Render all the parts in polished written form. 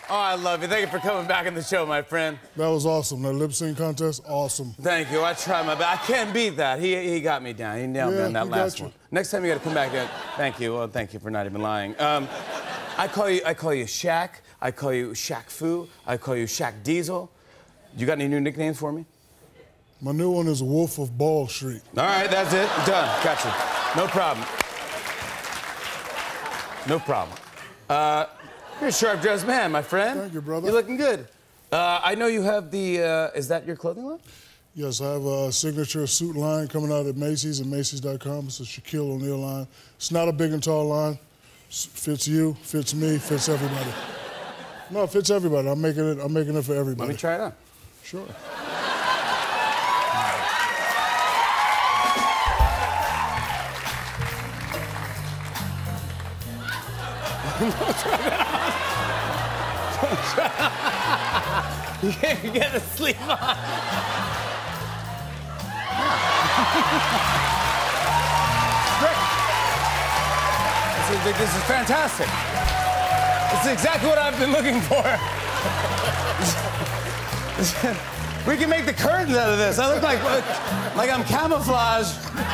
Oh, I love you. Thank you for coming back on the show, my friend. That was awesome. That lip sync contest, awesome. Thank you. I tried my best. I can't beat that. He got me down. He nailed me on that last one. Next time you got to come back in. Thank you. Well, thank you for not even lying. I call you Shaq. I call you Shaq Fu. I call you Shaq Diesel. You got any new nicknames for me? My new one is Wolf of Ball Street. All right, that's it. Done. Got you. No problem. No problem. You're a sharp-dressed man, my friend. Thank you, brother. You're looking good. I know you have the, is that your clothing line? Yes, I have a signature suit line coming out at Macy's and Macy's.com. It's a Shaquille O'Neal line. It's not a big and tall line. Fits you, fits me, fits everybody. No, it fits everybody. I'm making it for everybody. Let me try it on. Sure. You can't get to sleep on. Great. This is fantastic. This is exactly what I've been looking for. We can make the curtains out of this. I look like I'm camouflaged.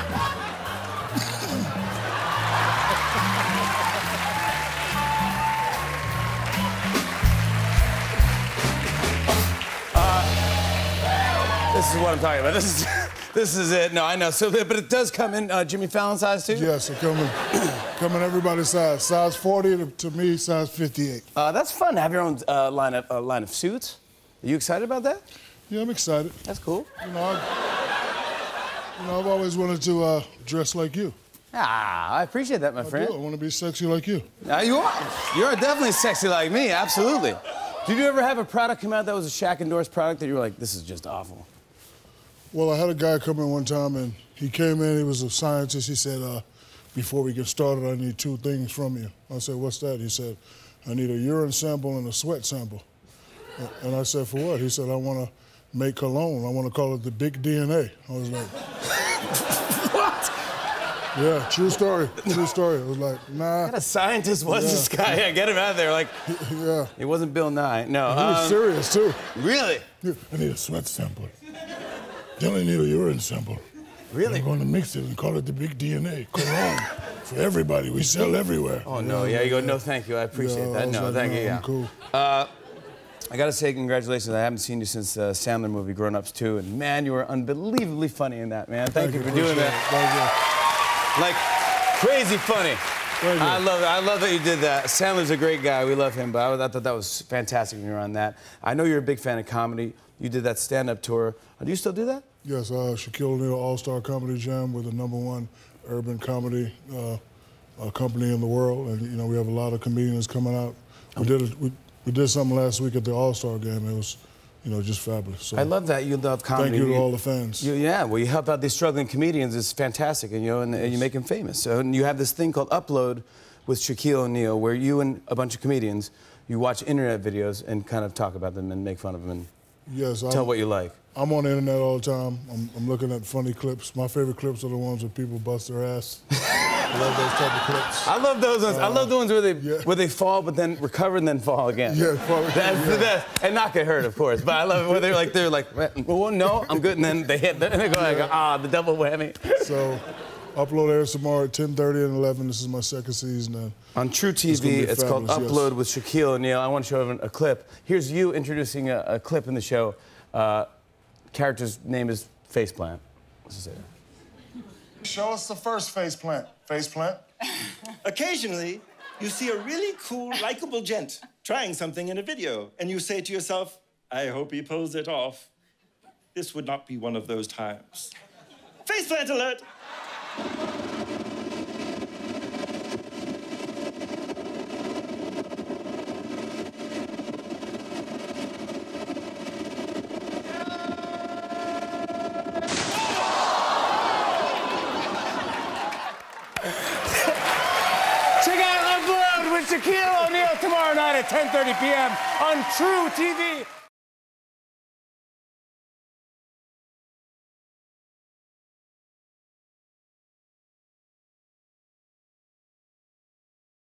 This is what I'm talking about. This is it. No, I know. So, but it does come in Jimmy Fallon size too. Yes, it come in everybody's size. Size 40 to me, size 58. That's fun to have your own line of suits. Are you excited about that? Yeah, I'm excited. That's cool. I've always wanted to dress like you. Ah, I appreciate that, my friend. I want to be sexy like you. You are. You're definitely sexy like me. Absolutely. Did you ever have a product come out that was a Shaq endorsed product that you were like, this is just awful? Well, I had a guy come in one time, and he came in, he was a scientist. He said, before we get started, I need 2 things from you. I said, what's that? He said, I need a urine sample and a sweat sample. And I said, for what? He said, I want to make cologne. I want to call it the Big DNA. I was like... What? Yeah, true story. True story. I was like, nah. What kind of scientist was this guy? Yeah, get him out of there. Like, yeah. He wasn't Bill Nye. No. He was serious, too. Really? Yeah, I need a sweat sample. Then I need a urine sample. Really? I'm going to mix it and call it the Big DNA. Cologne. For everybody. We sell everywhere. Oh, no. Yeah, you go, no, thank you. I appreciate that. No, like, thank you. Yeah. Cool. I got to say congratulations. I haven't seen you since Sandler movie, Grown Ups 2. And, man, you were unbelievably funny in that, man. Thank you for doing that. Thank you. Like, crazy funny. I love it. I love that you did that. Sandler's a great guy. We love him, but I thought that was fantastic when you were on that. I know you're a big fan of comedy. You did that stand-up tour. Do you still do that? Yes, Shaquille O'Neal All-Star Comedy Jam. We're the #1 urban comedy company in the world, and we have a lot of comedians coming out. We did something last week at the All-Star game. It was, just fabulous. So, I love that you love comedy. Thank you to all the fans. Yeah, well, you help out these struggling comedians. It's fantastic, and you make them famous. So, and you have this thing called Upload with Shaquille O'Neal, where you and a bunch of comedians, you watch internet videos and kind of talk about them and make fun of them and tell what you like. I'm on the internet all the time. I'm looking at funny clips. My favorite clips are the ones where people bust their ass. I love those type of clips. I love those ones. I love the ones where they fall but then recover and then fall again. Yeah, that's the best. And not get hurt, of course. But I love it where they're like, well, no, I'm good, and then they hit, and they go like, the double whammy. So, Upload airs tomorrow at 10:30 and 11. This is my second season. And on True TV, it's called Upload with Shaquille O'Neal. I want to show everyone a clip. Here's you introducing a clip in the show. Character's name is Faceplant. Let's just say that. Show us the first faceplant. Faceplant. Occasionally, you see a really cool, likable gent trying something in a video, and you say to yourself, I hope he pulls it off. This would not be one of those times. Faceplant alert! Check out Upload with Shaquille O'Neal tomorrow night at 10:30 p.m. on True TV.